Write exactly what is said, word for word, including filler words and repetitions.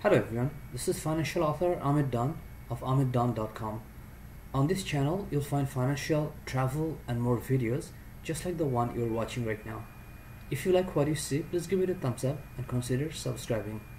Hello everyone, this is financial author Ahmed of ahmed dot com. On this channel, you'll find financial, travel, and more videos just like the one you're watching right now. If you like what you see, please give it a thumbs up and consider subscribing.